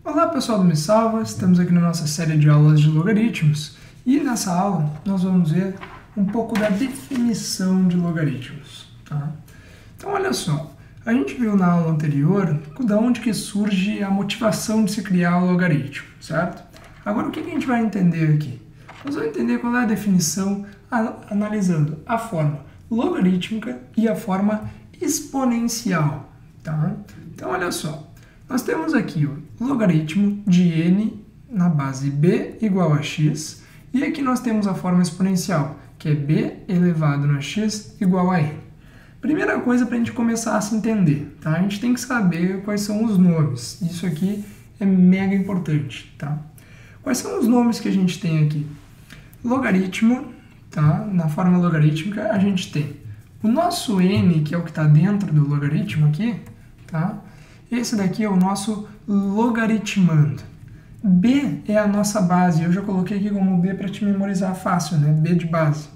Olá pessoal do Me Salva, estamos aqui na nossa série de aulas de logaritmos e nessa aula nós vamos ver um pouco da definição de logaritmos. Tá? Então olha só, a gente viu na aula anterior da onde que surge a motivação de se criar o logaritmo, certo? Agora o que a gente vai entender aqui? Nós vamos entender qual é a definição analisando a forma logarítmica e a forma exponencial. Tá? Então olha só. Nós temos aqui o logaritmo de n na base b igual a x, e aqui nós temos a forma exponencial, que é b elevado a x igual a n. Primeira coisa para a gente começar a se entender, tá? A gente tem que saber quais são os nomes, isso aqui é mega importante, tá? Quais são os nomes que a gente tem aqui? Logaritmo, tá? Na forma logarítmica a gente tem o nosso n, que é o que está dentro do logaritmo aqui, tá? Esse daqui é o nosso logaritmando. B é a nossa base. Eu já coloquei aqui como B para te memorizar fácil, né? B de base.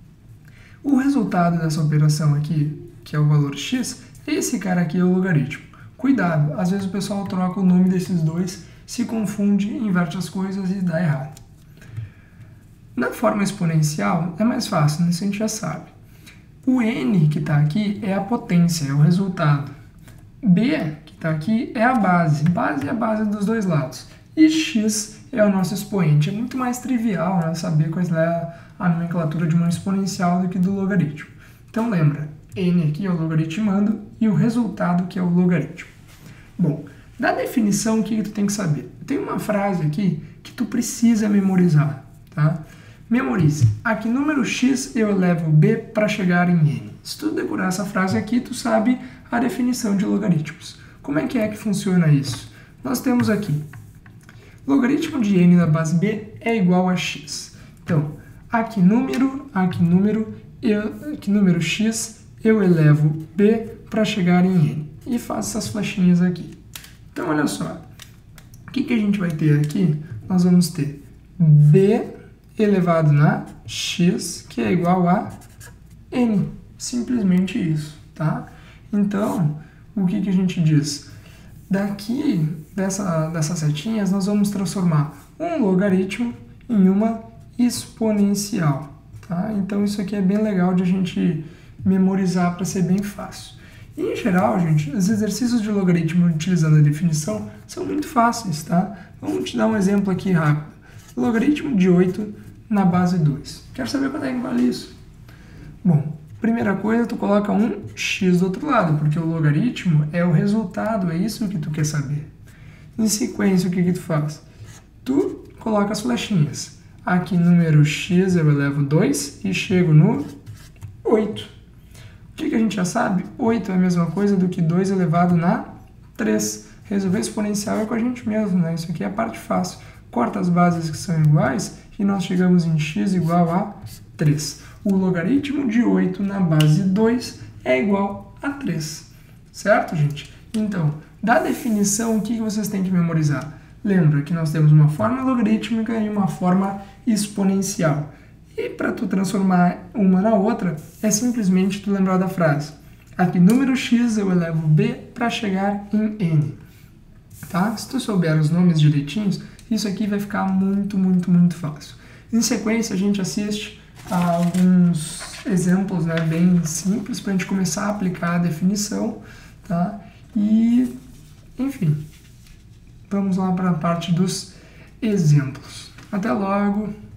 O resultado dessa operação aqui, que é o valor x, esse cara aqui é o logaritmo. Cuidado, às vezes o pessoal troca o nome desses dois, se confunde, inverte as coisas e dá errado. Na forma exponencial é mais fácil, né? Isso a gente já sabe. O n que está aqui é a potência, é o resultado. B, que está aqui, é a base. Base é a base dos dois lados. E x é o nosso expoente. É muito mais trivial, né, saber qual é a nomenclatura de uma exponencial do que do logaritmo. Então lembra, n aqui é o logaritmando e o resultado que é o logaritmo. Bom, da definição, o que tu tem que saber? Tem uma frase aqui que tu precisa memorizar, tá? Memorize. A que número x eu elevo b para chegar em n? Se tu decorar essa frase aqui, tu sabe a definição de logaritmos. Como é que funciona isso? Nós temos aqui, logaritmo de n na base b é igual a x. Então, a que número x eu elevo b para chegar em n. E faço essas flechinhas aqui. Então, olha só. O que a gente vai ter aqui? Nós vamos ter b elevado na x, que é igual a n. Simplesmente isso, tá? Então, o que a gente diz? Daqui, dessas setinhas, nós vamos transformar um logaritmo em uma exponencial, tá? Então, isso aqui é bem legal de a gente memorizar para ser bem fácil. E, em geral, gente, os exercícios de logaritmo utilizando a definição são muito fáceis, tá? Vamos te dar um exemplo aqui rápido. Logaritmo de 8 na base 2. Quero saber quanto é que vale isso? Bom, primeira coisa, tu coloca um x do outro lado, porque o logaritmo é o resultado, é isso que tu quer saber. Em sequência, o que tu faz? Tu coloca as flechinhas. Aqui, número x, eu elevo 2 e chego no 8. O que a gente já sabe? 8 é a mesma coisa do que 2 elevado na 3. Resolver exponencial é com a gente mesmo, né? Isso aqui é a parte fácil. Corta as bases que são iguais e nós chegamos em x igual a 3. O logaritmo de 8 na base 2 é igual a 3. Certo, gente? Então, da definição, o que vocês têm que memorizar? Lembra que nós temos uma forma logarítmica e uma forma exponencial. E para tu transformar uma na outra, é simplesmente tu lembrar da frase. A que número x eu elevo b para chegar em n. Tá? Se tu souber os nomes direitinhos, isso aqui vai ficar muito, muito, muito fácil. Em sequência, a gente assiste a alguns exemplos, né, bem simples para a gente começar a aplicar a definição, tá? E, enfim, vamos lá para a parte dos exemplos. Até logo!